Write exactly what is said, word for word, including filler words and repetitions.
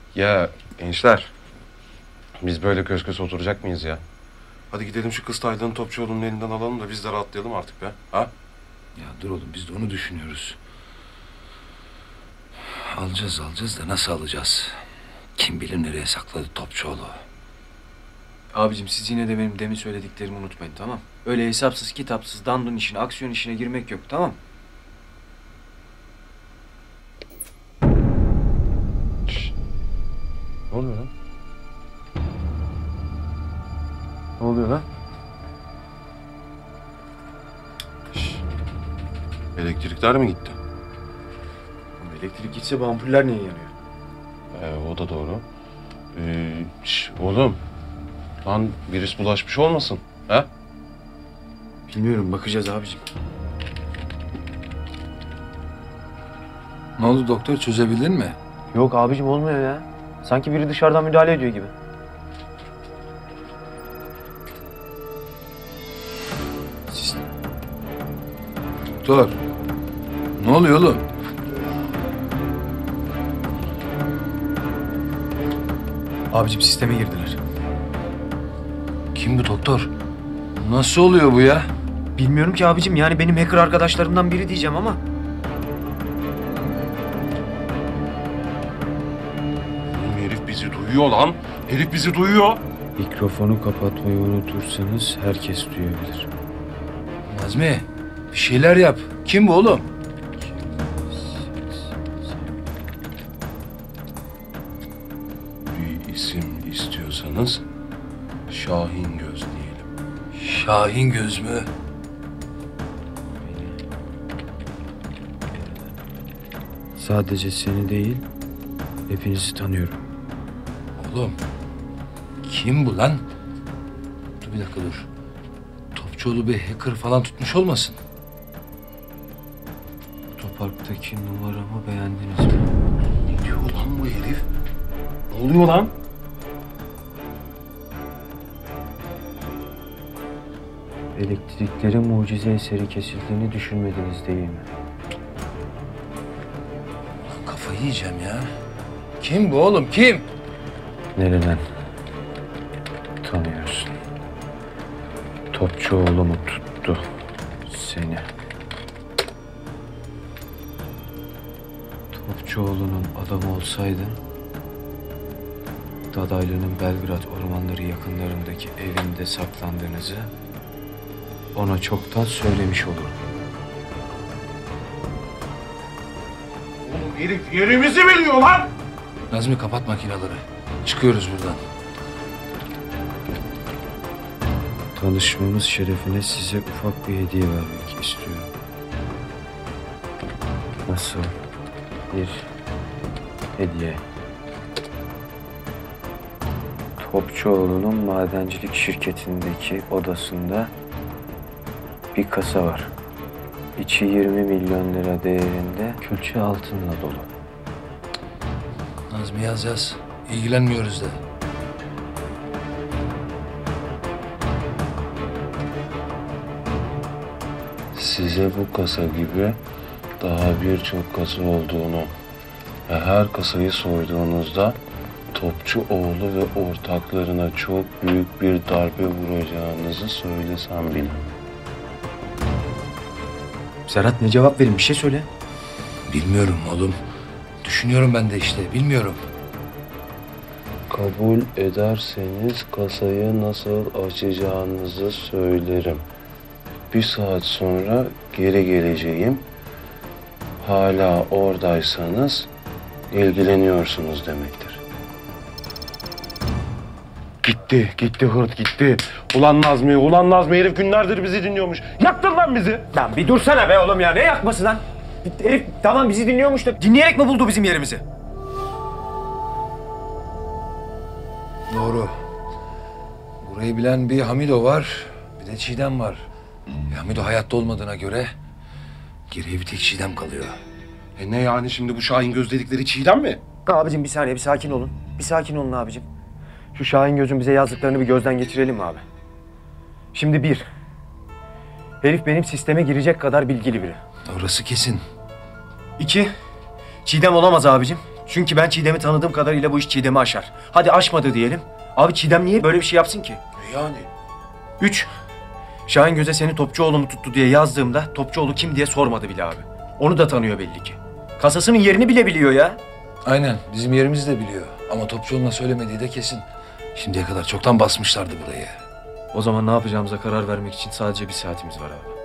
Ya gençler, biz böyle köz köz oturacak mıyız ya? Hadi gidelim şu kız Taylan'ı Topçuoğlu'nun elinden alalım da biz de rahatlayalım artık be. Ha? Ya dur oğlum, biz de onu düşünüyoruz. Alacağız alacağız da nasıl alacağız? Kim bilir nereye sakladı Topçuoğlu. Abicim siz yine de benim demin söylediklerimi unutmayın, tamam? Öyle hesapsız kitapsız dandun işine, aksiyon işine girmek yok, tamam? Şşş. Ne oluyor lan? Ne oluyor lan? Şşş. Elektrikler mi gitti? Elektrik gitse bu ampuller niye yanıyor? Ee, o da doğru. Ee, şş, oğlum. Lan virüs bulaşmış olmasın? Ha? Bilmiyorum, bakacağız abicim. Ne oldu doktor, çözebildin mi? Yok abicim, olmuyor ya. Sanki biri dışarıdan müdahale ediyor gibi. Siz... Doktor. Ne oluyor oğlum? Abicim sisteme girdiler. Kim bu doktor? Nasıl oluyor bu ya? Bilmiyorum ki abicim, yani benim hacker arkadaşlarımdan biri diyeceğim ama. Oğlum herif bizi duyuyor lan. Herif bizi duyuyor. Mikrofonu kapatmayı unutursanız herkes duyabilir. Nazmi, bir şeyler yap. Kim bu oğlum? Bir isim istiyorsanız Şahin Göz diyelim. Şahin Göz mü? Sadece seni değil, hepinizi tanıyorum. Oğlum, kim bu lan? Dur bir dakika dur. Topçuoğlu bir hacker falan tutmuş olmasın? Otoparktaki numaramı beğendiniz mi? Ne diyor lan bu herif? Ne oluyor lan? Elektriklerin mucize eseri kesildiğini düşünmediniz değil mi? Kafayı yiyeceğim ya. Kim bu oğlum, kim? Nereden tanıyorsun? Topçuoğlu mu tuttu seni? Topçuoğlu'nun adamı olsaydın, Dadaylı'nın Belgrad ormanları yakınlarındaki evinde saklandığınızı ona çoktan söylemiş olurdum. Oğlum herif yerimizi biliyor lan. Nazmi, kapat makinaları. Çıkıyoruz buradan. Tanışmamız şerefine size ufak bir hediye vermek istiyorum. Nasıl bir hediye? Topçuoğlu'nun madencilik şirketindeki odasında bir kasa var. İçi yirmi milyon lira değerinde külçe altınla dolu. Nazmi yaz yaz. İlgilenmiyoruz de. Size bu kasa gibi daha birçok kasa olduğunu ve her kasayı soyduğunuzda Topçuoğlu ve ortaklarına çok büyük bir darbe vuracağınızı söylesem bile. Serhat, ne cevap vereyim? Bir şey söyle. Bilmiyorum oğlum. Düşünüyorum ben de işte. Bilmiyorum. Kabul ederseniz kasayı nasıl açacağınızı söylerim. Bir saat sonra geri geleceğim. Hala oradaysanız ilgileniyorsunuz demektir. Gitti, gitti hırt gitti. Ulan Nazmi, ulan Nazmi herif günlerdir bizi dinliyormuş. Yaktın lan bizi. Lan bir dursana be oğlum ya, ne yakması lan? Herif tamam bizi dinliyormuş da dinleyerek mi buldu bizim yerimizi? Doğru. Burayı bilen bir Hamido var. Bir de Çiğdem var. E, Hamido hayatta olmadığına göre geriye bir tek Çiğdem kalıyor. E ne yani şimdi bu Şahin Göz dedikleri Çiğdem mi? Abicim bir saniye, bir sakin olun. Bir sakin olun abicim. Şu Şahin Göz'ün bize yazdıklarını bir gözden geçirelim mi abi? Şimdi bir, herif benim sisteme girecek kadar bilgili biri. Orası kesin. İki, Çiğdem olamaz abicim. Çünkü ben Çiğdem'i tanıdığım kadarıyla bu iş Çiğdem'i aşar. Hadi aşmadı diyelim. Abi Çiğdem niye böyle bir şey yapsın ki? Yani. Üç. Şahin Göz'e seni Topçuoğlu mu tuttu diye yazdığımda Topçuoğlu kim diye sormadı bile abi. Onu da tanıyor belli ki. Kasasının yerini bile biliyor ya. Aynen bizim yerimizi de biliyor. Ama Topçuoğlu'na söylemediği de kesin. Şimdiye kadar çoktan basmışlardı burayı. O zaman ne yapacağımıza karar vermek için sadece bir saatimiz var abi.